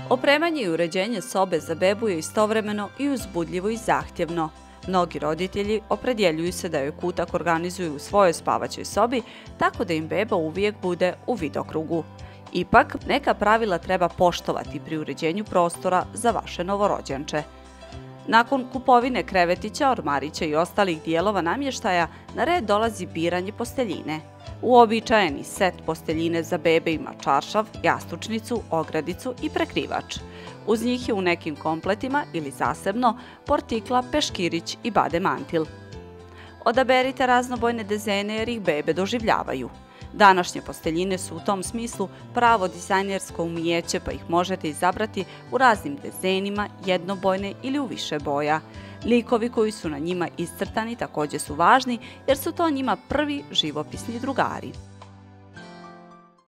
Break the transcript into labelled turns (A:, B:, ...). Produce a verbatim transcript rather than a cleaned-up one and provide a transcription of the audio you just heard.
A: Opremanje i uređenje sobe za bebu je istovremeno i uzbudljivo i zahtjevno. Mnogi roditelji opredjeljuju se da joj kutak organizuju u svojoj spavaćoj sobi, tako da im beba uvijek bude u vidokrugu. Ipak, neka pravila treba poštovati pri uređenju prostora za vaše novorođenče. Nakon kupovine krevetića, ormarića i ostalih dijelova namještaja, na red dolazi biranje posteljine. Uobičajeni set posteljine za bebe ima čaršav, jastučnicu, ogradicu i prekrivač. Uz njih je u nekim kompletima ili zasebno portikla, peškirić i bade mantil. Odaberite raznobojne dezene jer ih bebe doživljavaju. Današnje posteljine su u tom smislu pravo dizajnersko umijeće, pa ih možete izabrati u raznim dezenima, jednobojne ili u više boja. Likovi koji su na njima iscrtani također su važni jer su to njima prvi živopisni drugari.